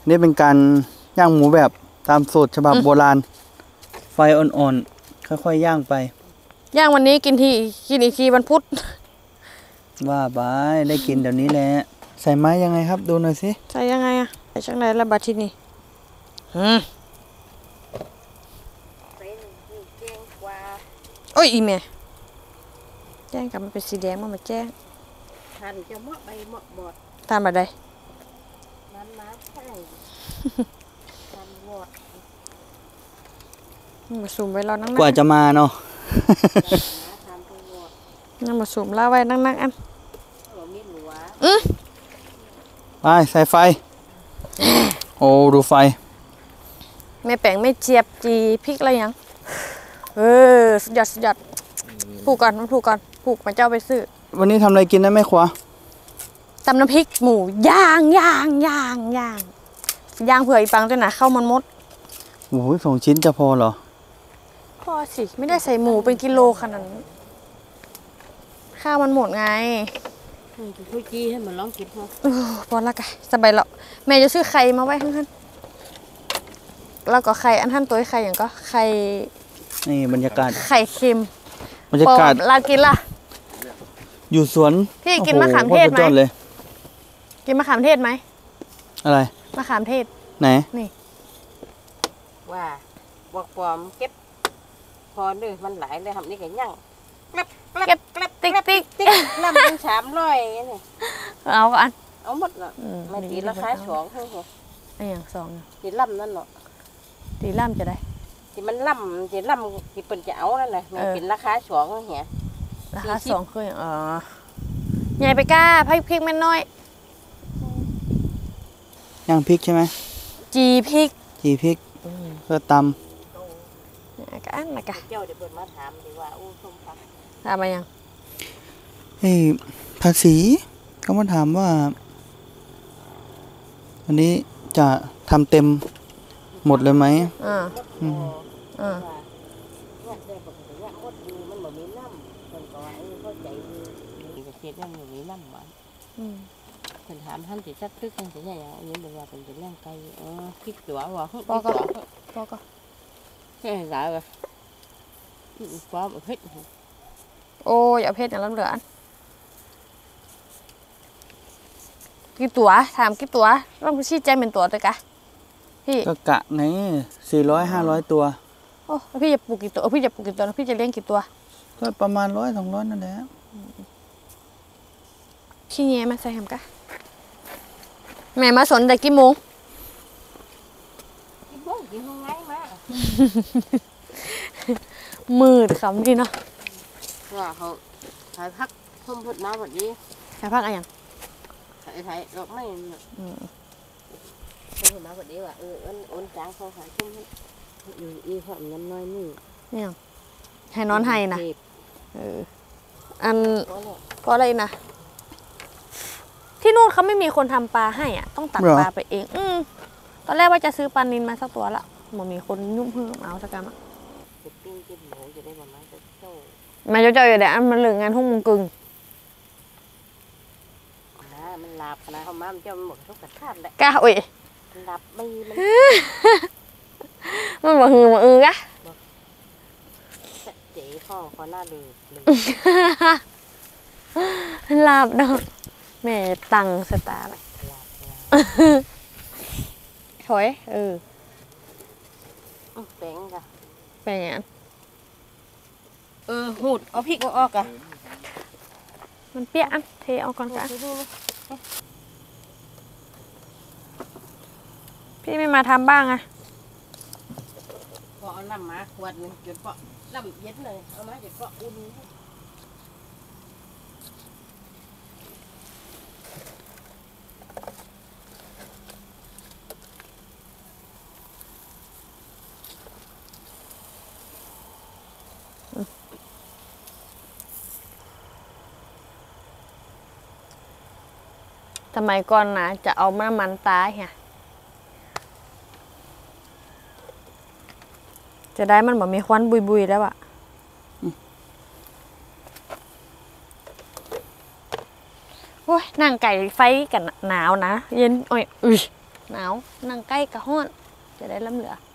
นี่เป็นการย่างหมูแบบตามสูตรฉบับโบราณไฟอ่อนๆค่อยๆย่างไปย่างวันนี้กินอีกทีวันพุธว่าบายได้กินเดี๋ยวนี้แหละใส่ไม้ยังไงครับดูหน่อยสิใส่ยังไงอะใส่ช่างไหนละบาทินี่โอ้ยอีเมย์แจ้งกับมันเป็นสีแดงมาแจ้งทานจะเหมาะใบเหมาะบอดทานมาได้มันมาแค่ทานวอดมาสุ่มไว้เรานั่งกว่าจะมาเนาะนั่งมาสุ่มล่าไว้นั่งอันไปใส่ไฟโอ้ดูไฟแม่แป้งไม่เจียบจีพริกอะไรยังสุดยอดผูกก่อนผูกมาเจ้าไปซื้อวันนี้ทำอะไรกินนะแม่ครัวตำน้ำพริกหมูย่างเผื่ออีปังด้วยนะข้าวมันมดโอ้ย2 ชิ้นจะพอเหรอพอสิไม่ได้ใส่หมูเป็นกิโลขนาดนั้นข้าวมันหมดไงคุยจี้ให้มันร้องกินพอละกันสบายแล้วแม่จะซื้อไข่มาไว้ท่านแล้วก็ไข่อันท่านตัวไข่อย่างก็ไข่นี่บรรยากาศไข่เค็มบรรยากาศลากินล่ะอยู่สวนพี่กินมะขามเทศไหมกินมะขามเทศไหมอะไรมะขามเทศไหนนี่ว่าบอกปอมเก็บพอเด้อมันหลายเลยทำนี่ก็ยั่งเก็บติ๊กลำมัน300นี่เอาอันเอาหมดละไม่ตีราคา2เท่าไหร่ไอ้อย่าง2 ตีลำนั่นเนาะตีล่ำจะได้ที่มันลำที่เปิ่นจะเอานั่นแหละมันเป็นราคา2เหี้ยราคา2คือใหญ่ไปก้าพริกมันน้อยย่างพริกใช่ไหมจีพริกเพื่อตำกันนะกะเจ้าเดี๋ยวเปิดมาถามดีว่าอู้ส้มผักถามมายังภาษีเขามาถามว่าวันนี้จะทำเต็มหมดเลยไหมฉันถามท่านสิสักทึกท่านสิอย่างนี้บอกว่าเป็นจะเลี้ยงไก่พริกตัวว่าพอก็แค่ไหนเลยฟ้าเพชรโอ้ยเอาเพชรอย่างล้ำเหลือกี่ตัวถามกี่ตัวต้องชี้แจงเป็นตัวเลยกะพี่ก็กะไหน400-500 ตัวโอ้พี่จะปลูกกี่ตัวพี่จะปลูกกี่ตัวพี่จะเลี้ยงกี่ตัวก็ประมาณ100-200นั่นแหละขี้เงี้ยมาใส่แฮมกะแม่มาสนแต่กี่โมงกินห้องไงมามืดคำนี่เนาะว่าเขาถ่ายพักทุ่มพุดมาแบบนี้ถ่ายพักอะไรอย่างถ่ายดอกไม้ทุ่มมาแบบนี้ว่าอ้นจ้างเขาถ่ายทุ่มอีหอมน้ำน้อยนี่เนี่ยให้นอนให้นะอันก็อะไรนะที่นู่นเขาไม่มีคนทำปลาให้อ่ะต้องตัดปลาไปเองตอนแรกว่าจะซื้อปลานิลมาสักตัวละมันมีคนยุ่งเพิ่มเอาสักกรรมอ่ะมาเจ้าอยู่เดี๋ยวมันเหลืองานห้องมงกึ่งมันหลับนะเขามามันจะหมดทุกกระชากเลยก้าอุ้ยหลับไม่มันบอกหือมากะเจ๋ข้อเขาหน้าดูหลับเนาะแม่ตังสตาร์ถอยแป้งจ้ะแป้งอย่างหูดเอาพริกออกอ่ะมันเปียกอันเทเอาก่อนกันพี่ไม่มาทำบ้างอะก็เอาน้ำมาขวดนึงจุดเปาะน้ำเย็นเลยเอามาจุดเปาะอุ่นสมัยก่อนนะจะเอาน้ำมันตาเฮียจะได้มันแบบมีควันบุยๆแล้วอะโอ้ยนั่งไก่ไฟกันหนาวนะเย็นโอ้ยหนาวนั่งใกล้กะฮ้อนจะได้ล้ำเหลือ